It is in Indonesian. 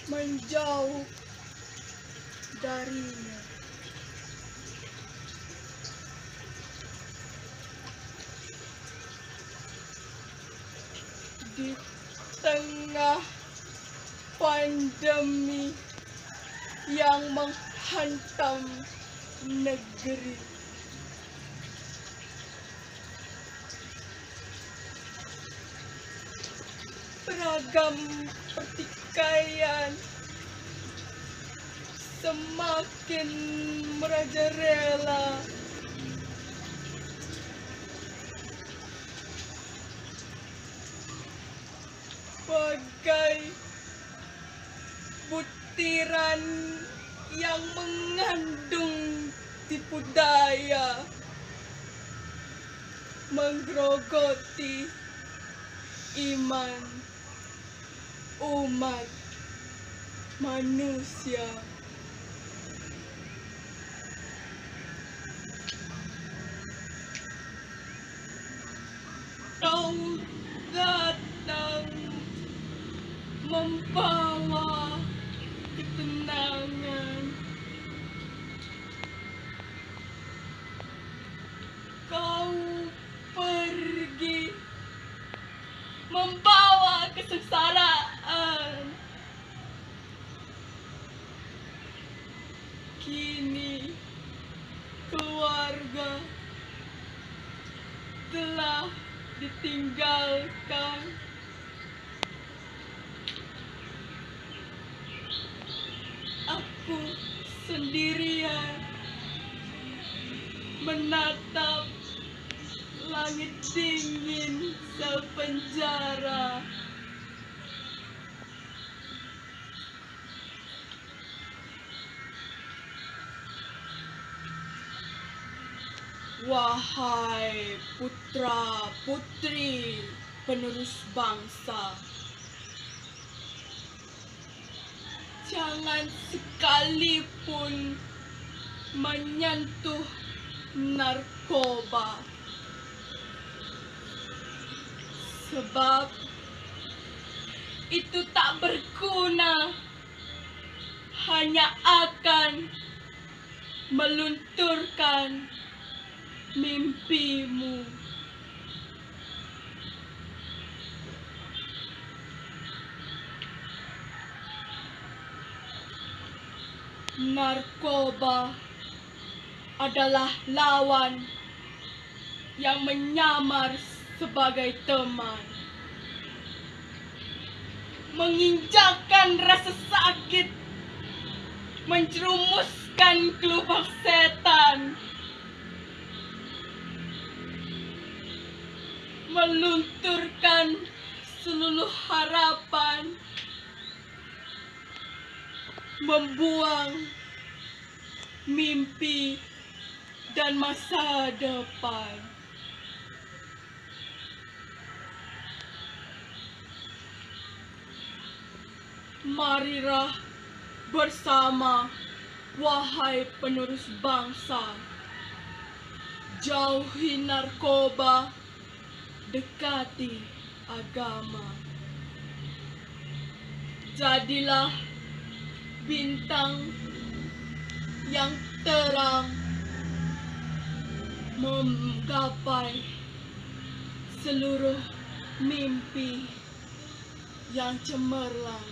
menjauh darinya. Di tengah pandemi yang menghantam negeri, beragam pertikaian semakin merajalela. Bagai butiran yang mengandung tipu daya, menggerogoti iman umat manusia. Kau datang membawa ketenangan. Kau pergi membawa kesengsaraan. Kini keluarga telah ditinggalkan. Aku sendirian menatap langit dingin sepenjara. Wahai putra-putri penerus bangsa, jangan sekalipun menyentuh narkoba, sebab itu tak berguna, hanya akan melunturkan mimpimu. Narkoba adalah lawan yang menyamar sebagai teman, menginjakkan rasa sakit, menjerumuskan ke lubang setan, melunturkan seluruh harapan, membuang mimpi dan masa depan. Marilah bersama, wahai penerus bangsa, jauhi narkoba, dekati agama. Jadilah bintang yang terang, menggapai seluruh mimpi yang cemerlang.